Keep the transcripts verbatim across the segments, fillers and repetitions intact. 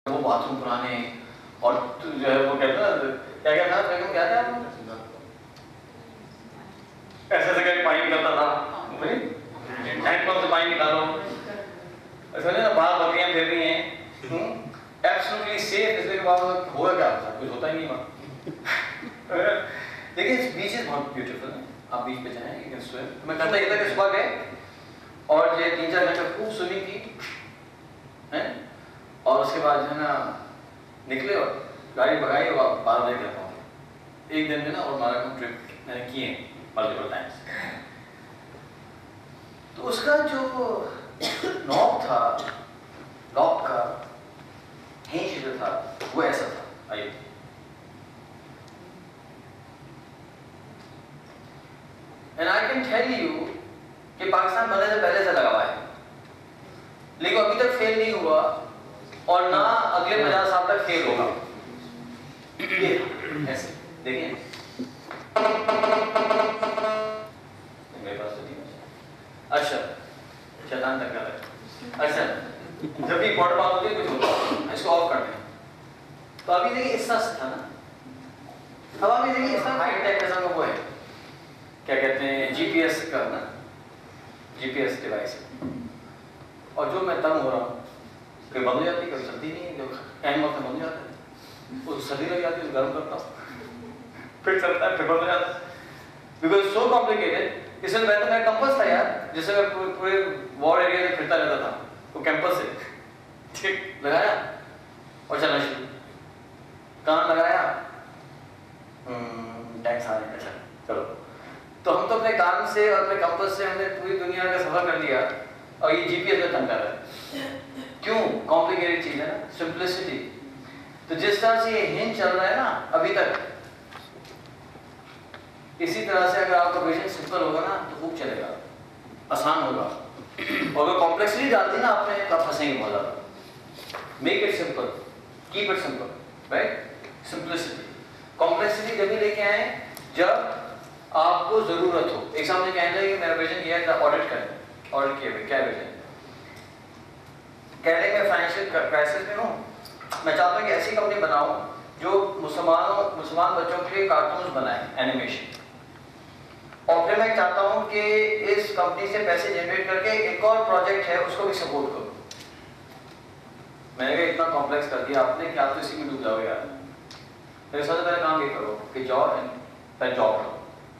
وہ bath room پرانے اور جو ہے وہ کہتا کیا کیا تھا بیگم کیا تھا ایسے ایسے کر کے پانی نکلتا تھا ہینڈ پمپ سے پانی نکالو ایسا نہیں نا باہر بکریاں پھر رہی ہیں ایبسولوٹلی سیف اس لیے کہ وہاں ہوگا کیا ہوتا کچھ ہوتا ہی نہیں وہاں لیکن بیچز بہت بیوٹیفل ہیں آپ بیچ پہ جائیں یو کین سویم میں کرتا یہ تھا کہ صبح گئے اور یہ تین چار گھنٹے خوب سوئمنگ کی اور اس کے بعد جو ہے نا نکلے اور گاڑی بھگائی اور بارہ بجے گھر پہنچے ایک دن میں نا اور ہمارا ٹرپ میں نے کیے ہیں ملٹیپل ٹائمس تو اس کا جو نوب تھا لاک کا ہینج جو تھا وہ ایسا تھا آئیے and I can tell you کہ پاکستان بننے سے پہلے سے لگا ہوا ہے لیکن ابھی تک فیل نہیں ہوا اور نہ اگلے پچاس سال تک فیل ہوگا ایسے دیکھیں میرے پاس تو نہیں اچھا شیطان تک کر رہے اچھا جب بھی پوٹ بات ہوتی ہے کچھ ہوتا اس کو آف کرتے ہیں تو ابھی دیکھیں اس طرح سے تھا نا اب ابھی دیکھیں اس طرح ہائی ٹیک قسم کا وہ ہے کیا کہتے ہیں جی پی ایس کا نا جی پی ایس ڈیوائس اور جو میں تنگ ہو رہا ہوں کبھی بند ہو جاتی ہے کبھی سردی نہیں ہے جو ٹائم وقت بند ہو جاتا ہے وہ سردی لگ جاتی ہے تو گرم کرتا ہوں پھر چلتا ہے پھر بند ہو جاتا ہے بیکاز سو کمپلیکیٹڈ اس میں میں تو میرا کمپس تھا یار جس سے میں پورے وار ایریا میں پھرتا رہتا تھا وہ کیمپس سے ٹھیک لگایا اور چلنا شروع کہاں لگایا ٹیکس آنے کا چل چلو تو ہم تو اپنے کام سے اور اپنے کمپس سے ہم نے پوری دنیا کا سفر کر لیا اور یہ جی پی ایس میں تنگ کر رہا ہے کیوں کمپلیکیٹڈ چیز ہے نا سمپلسٹی تو جس طرح سے یہ ہنج چل رہا ہے نا ابھی تک اسی طرح سے اگر آپ کا ویژن سمپل ہوگا نا تو خوب چلے گا آسان ہوگا اور اگر کمپلیکسٹی ڈالتی نا آپ نے تو آپ پھنسیں گے بہت زیادہ make it simple keep it simple right simplicity complexity جب بھی لے کے آئیں جب آپ کو ضرورت ہو ایک سامنے کہنا ہے کہ میرا ویژن یہ ہے آڈٹ کریں آڈٹ کیے ہوئے کیا ویژن کہہ رہے میں فائنینشیل کرائسس میں ہوں میں چاہتا ہوں کہ ایسی کمپنی بناؤں جو مسلمانوں مسلمان بچوں کے لیے کارٹونز بنائیں اینیمیشن اور پھر میں چاہتا ہوں کہ اس کمپنی سے پیسے جنریٹ کر کے ایک اور پروجیکٹ ہے اس کو بھی سپورٹ کروں میں نے کہا اتنا کمپلیکس کر دیا آپ نے کہ آپ تو اسی میں ڈوب جاؤ یار میرے سب سے پہلے کام یہ کرو کہ جاؤ پہلے جاب کرو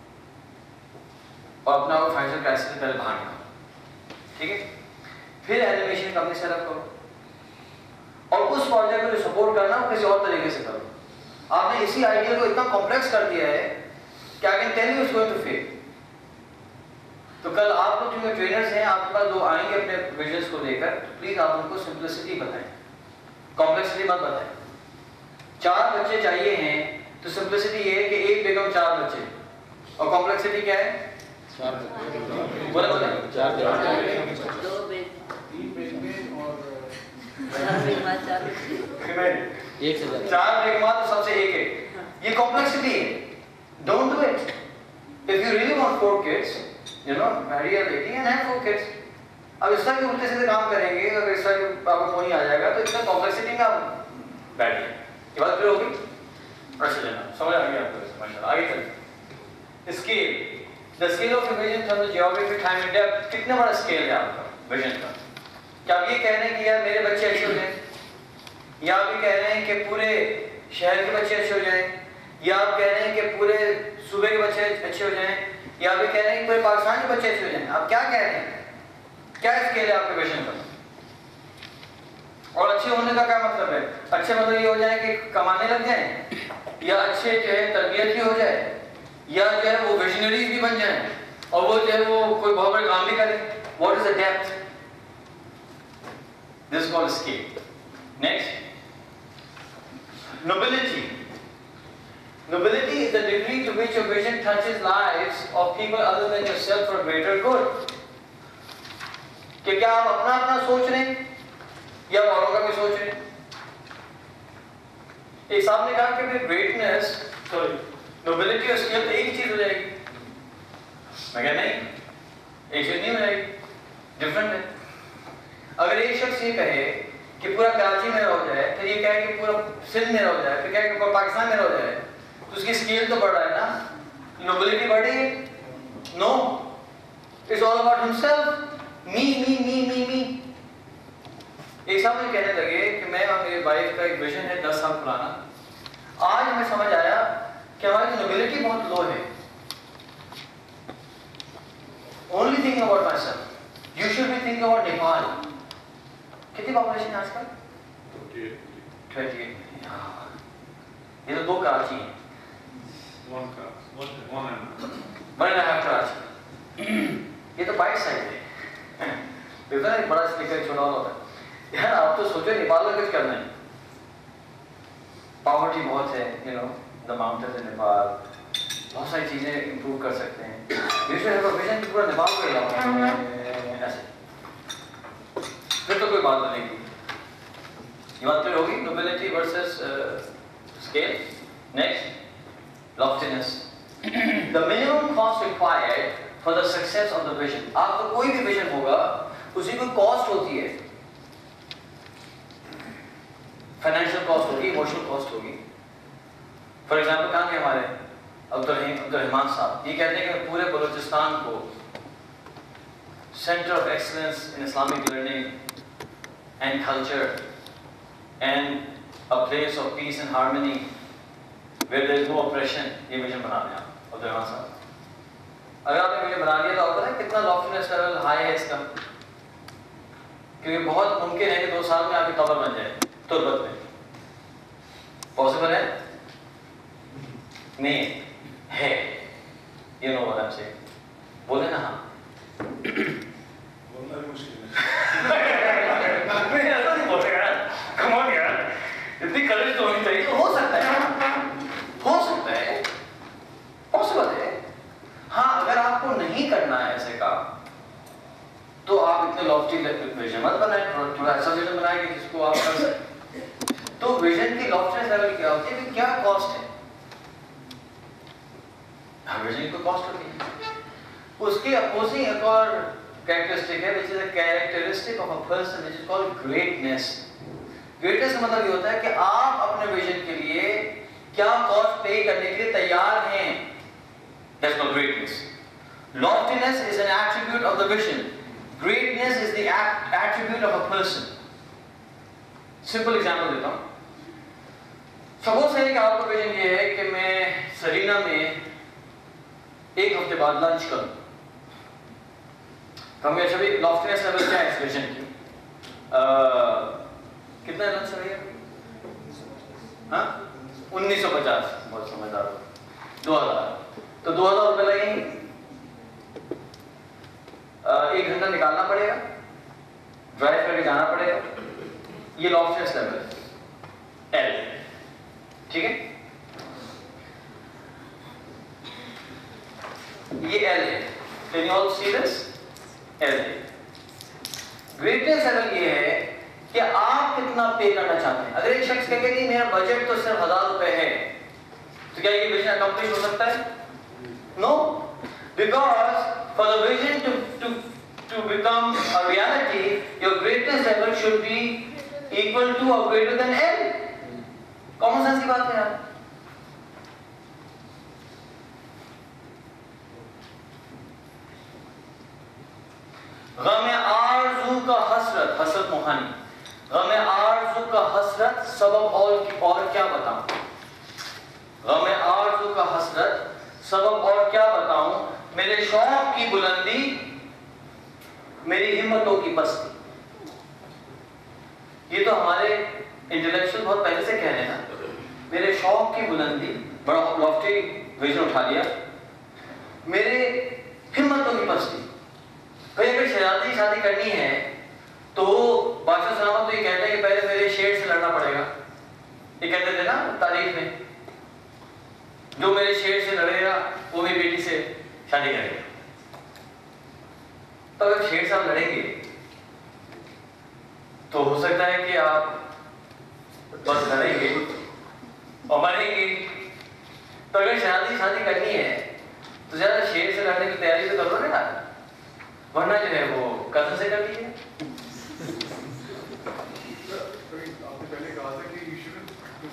اور اپنا وہ فائنینشیل کرائسس سے پہلے باہر نکالو ٹھیک ہے پھر اینیمیشن کمپنی سیٹ اپ کرو اور اس پروجیکٹ کو جو سپورٹ کرنا وہ کسی اور طریقے سے کرو آپ نے اسی آئیڈیا کو اتنا کمپلیکس کر دیا ہے کہ I can tell you it's going to fail تو کل آپ لوگ جو ٹرینرز ہیں آپ کے پاس جو آئیں گے اپنے ویژنس کو لے کر تو پلیز آپ ان کو سمپلسٹی بتائیں کمپلیکسٹی مت بتائیں چار بچے چاہیے ہیں تو سمپلسٹی یہ ہے کہ ایک بیگم چار بچے اور کمپلیکسٹی کیا ہے بولے بولے چار بیگمات تو سب سے ایک ہے یہ کمپلیکسٹی ہے don't do it if you really want four kids you know marry a lady and have four kids اب اس طرح کے الٹے سیدھے کام کریں گے اگر اس طرح کے آپ کو فون ہی آ جائے گا تو اتنا کمپلیکسٹی میں آپ بیٹھیے یہ بات کلیئر ہوگی اچھا لینا سمجھ آ گیا آپ کو ماشاءاللہ آگے چلیں scale the scale of your vision from the geography time and depth کتنا بڑا اسکیل ہے آپ کا ویژن کا کیا آپ یہ کہہ رہے ہیں کہ یار میرے بچے اچھے ہو جائیں یا آپ یہ کہہ رہے ہیں کہ پورے شہر کے بچے اچھے ہو جائیں یا آپ کہہ رہے ہیں کہ پورے صوبے کے بچے اچھے ہو جائیں یا آپ یہ کہہ رہے ہیں کہ پورے پاکستان کے بچے اچھے ہو جائیں آپ کیا کہہ رہے ہیں کیا اسکیل ہے آپ کے ویژن کا اور اچھے ہونے کا کیا مطلب ہے اچھے مطلب یہ ہو جائے کہ کمانے لگ جائیں یا اچھے جو ہے تربیت بھی ہو جائے یا جو ہے وہ ویژنریز بھی بن جائیں اور وہ جو ہے وہ کوئی بہت بڑے کام بھی کریں what is the depth this call scale next nobility nobility is the degree to which your vision touches lives of people other than yourself for greater good کہ کیا آپ اپنا اپنا سوچ رہے ہیں یا اوروں کا بھی سوچ رہے ہیں ایک صاحب نے کہا کہ پھر گریٹنس سوری نوبلٹی اور اسکیل تو ایک ہی چیز ہو جائے گی میں کہا نہیں ایک چیز نہیں ہو جائے گی ڈفرنٹ ہے اگر ایک شخص یہ کہے کہ پورا کراچی میرا ہو جائے, پھر یہ کہے کہ پورا سندھ میرا ہو جائے, پھر کہے کہ پورا پاکستان میرا ہو جائے, تو اس کی اسکیل تو بڑھ رہا ہے نا, نوبلٹی بڑھ رہی ہے. No, it's all about himself, me me me me me. ایک صاحب مجھے کہنے لگے کہ میں اور میرے وائف کا ایک ویژن ہے دس سال پرانا, آج ہمیں سمجھ آیا کہ ہماری نوبلٹی بہت لو ہے. Only thinking about myself. You should be thinking about Nepal. کتنی پاپولیشن ہے آج کل؟ twenty eight. یہ تو دو کراچی ہیں. One Karachi. One and one and a half Karachi. یہ تو بائٹ سائز ہے. دیکھو نا بڑا اسپیکر چھوٹا ہوتا ہے. یار آپ تو سوچو نیپال کا کچھ کرنا ہے. پاورٹی بہت ہے, you know, the mountains in Nepal. بہت ساری چیزیں امپروو کر سکتے ہیں. ویژن پورا نیپال کو علاقہ ایسے پھر تو کوئی بات نہیں کی. یہ بات پھر ہوگی nobility versus scale. Next, loftiness. The minimum cost required for the success of the vision. آپ کا کوئی بھی vision ہوگا اس کی کوئی کاسٹ ہوتی ہے. فائنینشیل کاسٹ ہوگی, ایموشنل کاسٹ ہوگی. فار ایگزامپل کہاں گئے ہمارے عبدالرحیم عبدالرحمان صاحب, یہ کہتے ہیں کہ پورے بلوچستان کو centre of excellence in Islamic learning and culture and a place of peace and harmony where there is no oppression, یہ ویژن بنا رہے ہیں آپ عبدالرحمان صاحب. اگر آپ نے ویژن بنا لیا تو آپ پتہ ہے کتنا لافٹینس لیول ہائی ہے اس کا, کیونکہ بہت ممکن ہے کہ دو سال میں آپ کی قبر بن جائے تربت میں. پاسبل ہے؟ نہیں ہے. یہ نو والا سے بولے نا. ہاں بولنا بھی مشکل ہے. ایسا نہیں بولے گا. کم آن یار, اتنی کریج تو ہونی چاہیے. تو ہو سکتا ہے, ہو سکتا ہے, پاسبل ہے. ہاں اگر آپ کو نہیں کرنا ہے ایسے کام تو آپ اتنے لافٹی ویژن مت بنائیں, تھوڑا ایسا ویژن بنائیں کہ جس کو آپ کر سکیں. تو ویژن کی لافٹنس لیول کیا ہوتی ہے, کہ کیا کاسٹ ہے. ہر ویژن کی کاسٹ ہوتی ہے. اس کی اپوزنگ ایک اور کریکٹرسٹک ہے, which is a characteristic of a person which is called greatness. greatness کا مطلب یہ ہوتا ہے کہ آپ اپنے ویژن کے لیے کیا کاسٹ پے کرنے کے لیے تیار ہیں. That's called greatness. Loftiness is an attribute of the vision. Greatness is the attribute of a person. Simple example دیتا ہوں. سپوز ہے کہ آپ کا ویژن یہ ہے کہ میں سرینا میں ایک ہفتے بعد لنچ کروں. تو ہمیں اچھا بھی لافٹینس لیول کیا ہے اس ویژن کی؟ کتنا لنچ ہے ہاں انیس سو پچاس. بہت سمجھدار ہو. دو ہزار تو دو ہزار روپے لگیں گے. ایک گھنٹہ نکالنا پڑے گا, ڈرائیو کر کے جانا پڑے گا. یہ لافٹینس لیول ایل. ٹھیک ہے, یہ ایل ہے. Can you all see this? L ہے. گریٹنس لیول یہ ہے کہ آپ کتنا پے کرنا چاہتے ہیں. اگر ایک شخص کہے کہ نہیں میرا بجٹ تو صرف ہزار روپے ہے, تو کیا یہ ویژن اکمپلش ہو سکتا ہے؟ No, because for the vision to to to become a reality, your greatness level should be equal to or greater than L. Common sense کی بات ہے یار. غم آرزو کا حسرت, حسرت موہانی. غم آرزو کا حسرت سبب اور اور کیا بتاؤں. غم آرزو کا حسرت سبب اور کیا بتاؤں. میرے شوق کی بلندی, میری ہمتوں کی پستی. یہ تو ہمارے انٹلیکچوئل بہت پہلے سے کہہ رہے ہیں نا. میرے شوق کی بلندی, بڑا لافٹی ویژن اٹھا لیا. میرے ہمتوں کی پستی. بھائی اگر شہزادی شادی کرنی ہے تو بادشاہ سلامت تو یہ کہتے ہیں کہ پہلے میرے شیر سے لڑنا پڑے گا. یہ کہتے تھے نا تاریخ میں, جو میرے شیر سے لڑے گا وہ میری بیٹی سے شادی کرے گا. تو اگر شیر صاحب لڑیں گے تو ہو سکتا ہے کہ آپ بس لڑیں گے اور مریں گے. تو اگر شادی شادی کرنی ہے تو زیادہ شیر سے لڑنے کی تیاری تو کرو نا, ورنہ جو ہے وہ قتل سے کر دیجیے.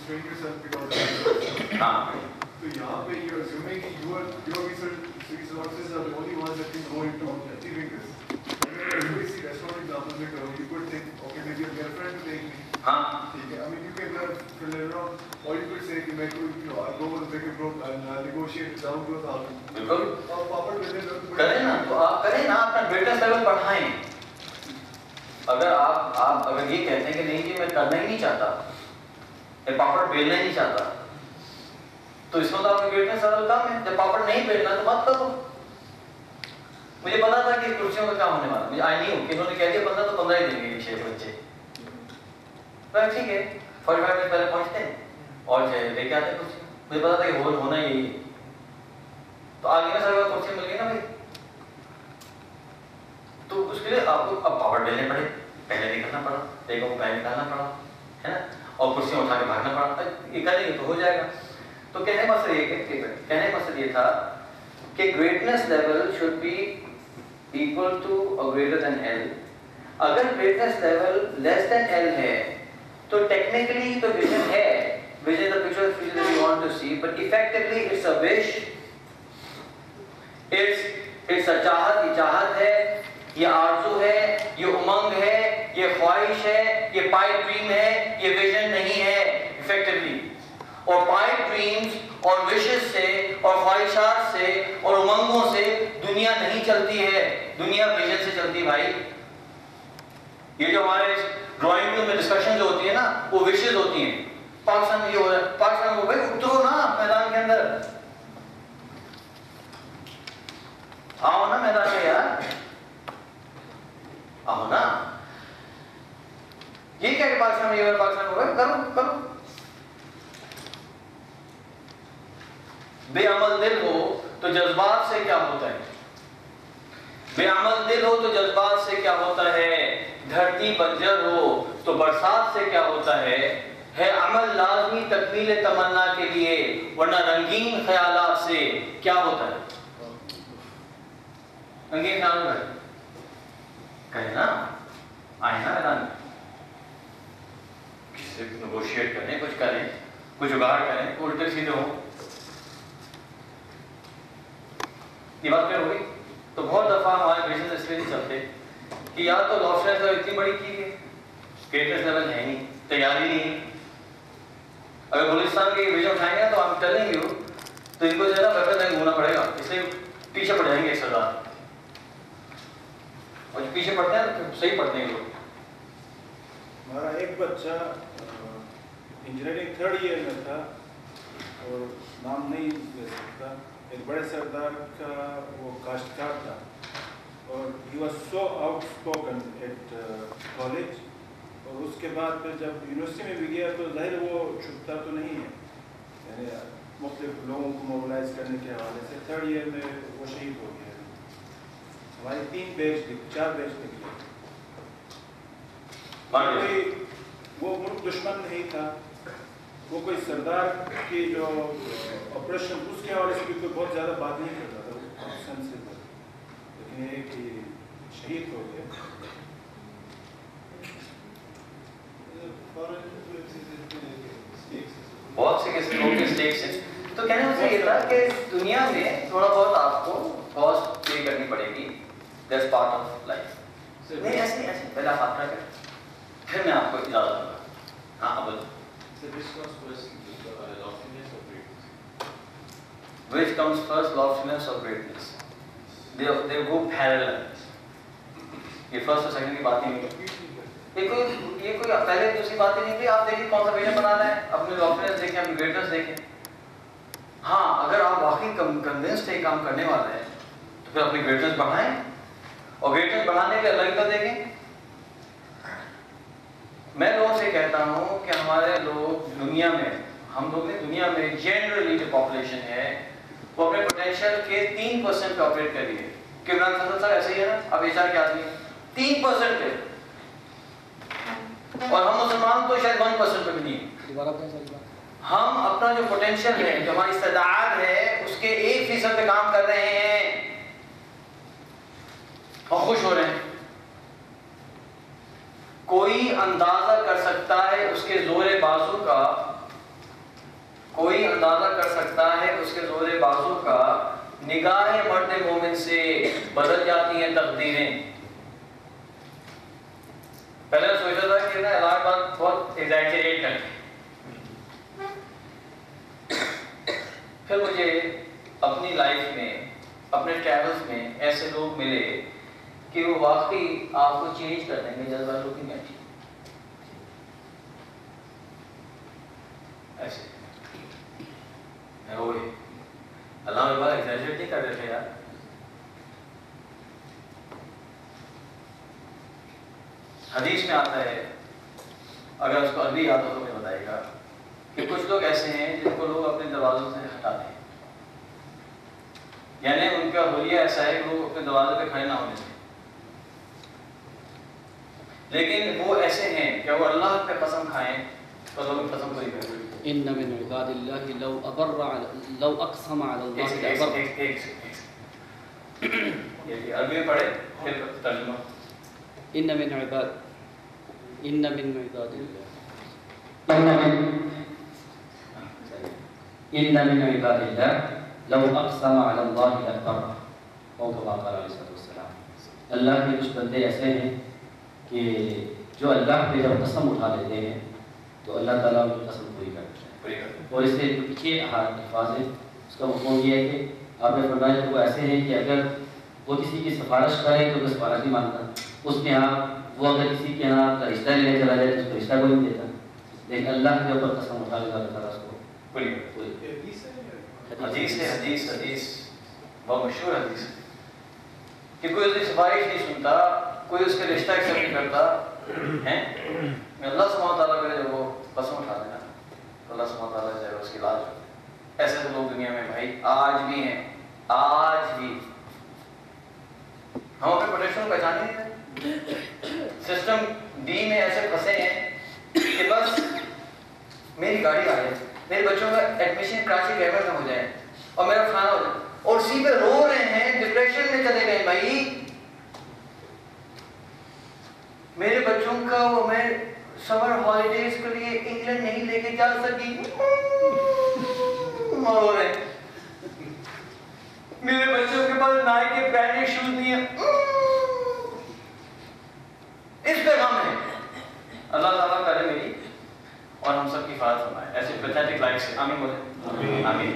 constrain yourself because of resources. हाँ So यहाँ पे you're assuming कि your your resource- resources are the only ones that can go into achieving this. If you see restaurant example में करो, you could think, okay, maybe I'll get a friend to take me. हाँ ठीक है, I mean you can learn fill it around, or you could say कि मैं कोई, you know, I'll go with a bigger group and uh, negotiate it down to a thousand. बिल्कुल और पापड़ बेलने लग तो करें ना, तो आप करें ना, अपना ग्रेटनेस लेवल बढ़ाएं। अगर आप आप अगर ये कहते हैं कि नहीं जी मैं करना ही नहीं चाहता, मैं पापड़ बेलना ही नहीं चाहता, तो इसमें तो आपका ग्रेटनेस लेवल कम है। जब पापड़ नहीं बेलना तो मत करो। मुझे पता था कि कुर्सियों का क्या होने वाला, मुझे आई नहीं हूँ कि इन्होंने कह दिया पंद्रह तो पंद्रह ही देंगे विषय बच्चे, पर ठीक है फोर्टी फाइव मिनट पहले पहुँचते हैं और लेके आते हैं कुर्सी। मुझे पता था कि होल होना यही है, तो आगे में सारी बात कुर्सी मिल गई ना भाई, तो उसके लिए आपको अब पापड़ बेलने पड़े, पहले निकलना पड़ा, देखो पहले निकालना पड़ा, है ना, और कुर्सियाँ उठा के भागना पड़ा, ये करेंगे तो हो जाएगा। तो कहने का मकसद ये कहने का मकसद ये था कि greatness level should be equal to और ग्रेटर देन एल। अगर greatness level less than L है तो टेक्निकली तो विजन है, vision the picture of future we want to see, but effectively it's a wish, it's it's a चाहत, ये चाहत है, ये आरज़ू है, ये उमंग है, ये ख्वाहिश है, ये पाइप ड्रीम है, ये विजन नहीं है इफेक्टिवली। और पाइप ड्रीम्स और विशेस से और ख्वाहिशात से और उमंगों से दुनिया नहीं चलती है, दुनिया विजन से चलती है भाई। ये जो हमारे ड्राइंग रूम में डिस्कशन जो होती है ना, वो विशेस होती हैं। पाकिस्तान में ये हो रहा है, पाकिस्तान में भाई उतरो ना मैदान के अंदर, आओ ना मैदान में यार, आओ ना। ये क्या कि पाकिस्तान में ये हो रहा है, पाकिस्तान में हो रहा है, करो करो। बेअमल दिल हो तो जज्बात से क्या होता है, बेअमल दिल हो तो जज्बात से क्या होता है, धरती बंजर हो तो बरसात से क्या होता है, है अमल लाजमी तकमील तमन्ना के लिए, वरना रंगीन ख्यालात से क्या होता है। रंगीन ख्याल है कहे ना, आए ना मैदान में, किसी से नेगोशिएट करें, कुछ करें, कुछ जुगाड़ करें, उल्टे सीधे हो। ये बात क्या हो गई। तो बहुत दफा हमारे विजन इसलिए नहीं चलते कि यार तो लॉफ्टनेस लेवल इतनी बड़ी की है, ग्रेटनेस लेवल है नहीं, तैयारी नहीं है। अगर बलूचिस्तान के विजन उठाएंगे तो हम चलेंगे हो तो इनको जो है ना वेपन नहीं घूमना पड़ेगा, इसलिए पीछे पड़ जाएंगे एक सरदार, और जो पीछे पड़ते हैं तो सही पड़ते हैं लोग। हमारा एक बच्चा इंजीनियरिंग थर्ड ईयर में था और नाम नहीं ले सकता, एक बड़े सरदार का वो काश्तकार था और he was so outspoken at college, और उसके बाद फिर जब यूनिवर्सिटी में भी गया तो जाहिर वो छुपता तो नहीं है, यानी मुख्तलिफ लोगों को मोबिलाइज करने के हवाले से थर्ड ईयर में वो शहीद हो गया। हमारे तीन बैच चार बैच निकले, कोई वो मुल्क दुश्मन नहीं था, वो कोई सरदार की जो ऑपरेशन उसके हवाले से भी कोई बहुत ज़्यादा बात नहीं करता था, वो सेंसिबल, लेकिन ये कि शहीद हो गया। बहुत से किसी लोग के स्टेक्स हैं, तो कहने का मतलब ये था कि दुनिया में थोड़ा बहुत आपको कॉस्ट पे करनी पड़ेगी, दैट्स पार्ट ऑफ लाइफ। नहीं ऐसे ऐसे पहले आप आपका करें, फिर मैं आपको इजाज़त दूंगा। हाँ अब So which comes first, uh, loftiness or greatness? which comes first, loftiness or greatness? They they go parallel. ये फर्स्ट और सेकंड की बात ही नहीं, ये कोई ये कोई पहले दूसरी बात ही नहीं थी। आप देखिए कौन सा विजन बनाना है, अपनी लॉफ्टीनेस देखें, अपनी ग्रेटनेस देखें। हाँ अगर आप वाकई कन्विंस्ड है काम करने वाले हैं तो फिर अपनी ग्रेटनेस बढ़ाएं, और ग्रेटनेस बढ़ाने के अलग तो देखें। मैं लोगों से कहता हूँ कि हमारे लोग दुनिया में, हम लोग ने दुनिया में जनरली जो पॉपुलेशन है वो अपने पोटेंशियल के तीन परसेंट पे ऑपरेट कर रही है। कि इमरान खान साहब ऐसे ही है ना, अब एचआर के आदमी तीन परसेंट पे, और हम मुसलमान तो शायद वन परसेंट पे भी नहीं है। हम अपना जो पोटेंशियल है, जो हमारी इस्तेदाद है, उसके एक फीसद पे काम कर रहे हैं और खुश हो रहे हैं। कोई अंदाजा कर सकता है उसके जोरे बाजू का کوئی اندازہ کر سکتا ہے اس کے زور بازو کا نگاہ مرد مومن سے بدل جاتی ہیں تقدیریں. پہلے سوچا تھا کہ نا الارم بات بہت ایگزیجریٹ کرتے پھر مجھے اپنی لائف میں اپنے ٹریولز میں ایسے لوگ ملے کہ وہ واقعی آپ کو چینج کر دیں گے جذبات کی میں ایسے اللہ میرے بات ایگزیجریٹ نہیں کر رہے تھے یار. حدیث میں آتا ہے, اگر اس کو عربی یاد ہو تو مجھے بتائے گا, کہ کچھ لوگ ایسے ہیں جن کو لوگ اپنے دروازوں سے ہٹاتے ہیں, یعنی ان کا حلیہ ایسا ہے کہ لوگ اپنے دروازے پہ کھڑے نہ ہونے سے, لیکن وہ ایسے ہیں کہ وہ اللہ پہ قسم کھائیں تو لوگ قسم پوری کریں. ان من عباد اللہ لو ابر لو اقسم علی اللہ لابر. یہ عربی میں پڑھے پھر ترجمہ. ان من عباد ان من عباد اللہ ان من عباد اللہ لو اقسم علی اللہ لابر. او کما قال علیہ الصلوۃ والسلام. اللہ کے کچھ بندے ایسے ہیں کہ جو اللہ پہ جب قسم اٹھا لیتے ہیں تو اللہ تعالیٰ ان کی قسم پوری کرتے ہیں. اور اس سے پیچھے الفاظ ہے, اس کا مفہوم یہ ہے کہ آپ نے فرمایا کہ وہ ایسے ہیں کہ اگر وہ کسی کی سفارش کرے تو وہ سفارش نہیں مانتا, اس کے ہاں وہ اگر کسی کے ہاں کا رشتہ لینے چلا جائے تو اس کو رشتہ کوئی نہیں دیتا, لیکن اللہ کے اوپر قسم اٹھا کے اللہ تعالیٰ اس کو پوری کرتے ہیں. حدیث ہے, حدیث حدیث بہت مشہور حدیث ہے کہ کوئی اس کی سفارش نہیں سنتا, کوئی اس کے رشتہ ایکسپٹ نہیں کرتا ہے. اللہ سبحانہ تعالیٰ کرے جب وہ قسم اٹھا دینا تو اللہ سبحانہ تعالیٰ جو ہے اس کی علاج ہوتی ہے. ایسے تو لوگ دنیا میں بھائی آج بھی ہیں, آج بھی ہم اپنے پروٹیکشن کو پہچانے ہیں. سسٹم ڈی میں ایسے پھنسے ہیں کہ بس میری گاڑی آ جائے, میرے بچوں کا ایڈمیشن کراچی گورنمنٹ میں ہو جائے اور میرا کھانا ہو جائے, اور اسی پہ رو رہے ہیں, ڈپریشن میں چلے گئے بھائی. میرے بچوں کا وہ میں سمر ہالیڈیز کے لیے انگلینڈ نہیں لے کے جا سکی, رو رہے ہیں. میرے بچوں کے پاس نائک کے برانڈیڈ شوز نہیں ہیں, اس پہ غم ہے. اللہ تعالیٰ کرے میری اور ہم سب کی حفاظت فرمائے ایسے پیتھیٹک لائف سے. آمین بولے آمین.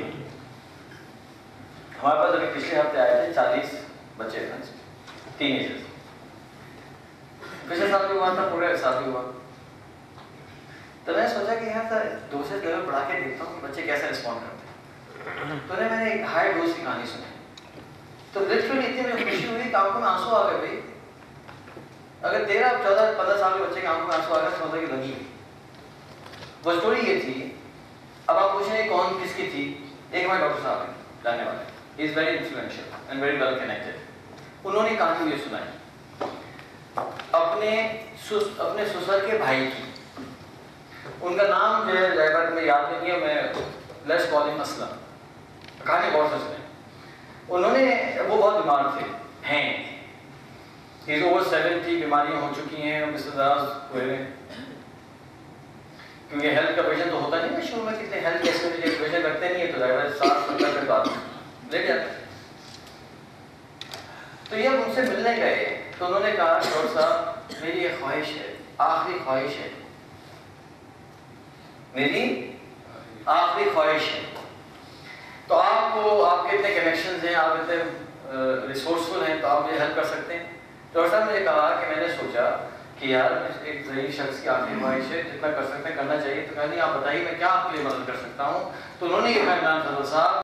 ہمارے پاس ابھی پچھلے ہفتے آئے تھے چالیس بچے تھے, تین ایجز. پچھلے سال بھی ہوا تھا, پورے سال بھی ہوا. تو میں نے سوچا کہ یہاں دوسرے لیول پڑھا کے دیکھتا ہوں کہ بچے کیسے رسپونڈ کرتے ہیں. تو میں نے ایک ہائی ڈوز کی کہانی سنی, تو لٹرلی اتنی مجھے خوشی ہوئی کہ آنکھوں میں آنسو آ گئے. بھائی اگر تیرہ چودہ پندرہ سال کے بچے کے آنکھوں میں آنسو آ گئے تو کہ لگی. وہ اسٹوری یہ تھی, اب آپ پوچھیں گے کون کس کی تھی. ایک ہمارے ڈاکٹر صاحب ہیں جاننے والے, he is very influential and very well connected. انہوں نے کہانی یہ سنائی اپنے اپنے سسر کے بھائی کی. ان کا نام جو ہے ڈرائیور میں یاد نہیں ہے, میں لیٹس کال ہم اسلم. کہانی بہت سچ ہے. انہوں نے وہ بہت بیمار تھے ہیں, ہی از اوور سیونٹی, بیماریاں ہو چکی ہیں, رشتے دراز ہوئے ہیں, کیونکہ ہیلتھ کا پیشنٹ تو ہوتا نہیں ہے شروع میں. کتنے ہیلتھ کے پیشنٹ رکھتے نہیں ہے تو ڈرائیور ساتھ ستر کے بعد لے جاتے. تو یہ ان سے ملنے گئے تو انہوں نے کہا ڈاکٹر صاحب میری یہ خواہش ہے, آخری خواہش ہے, میری آخری خواہش ہے. تو آپ کو آپ کے اتنے کنیکشنز ہیں, آپ اتنے ریسورسفل ہیں, تو آپ مجھے ہیلپ کر سکتے ہیں. ڈاکٹر صاحب نے کہا کہ میں نے سوچا کہ یار ایک ضعیف شخص کی آخری خواہش ہے, جتنا کر سکتے ہیں کرنا چاہیے. تو کہا نہیں آپ بتائیے میں کیا آپ کے لیے مدد کر سکتا ہوں. تو انہوں نے یہ کہا عمران فضل صاحب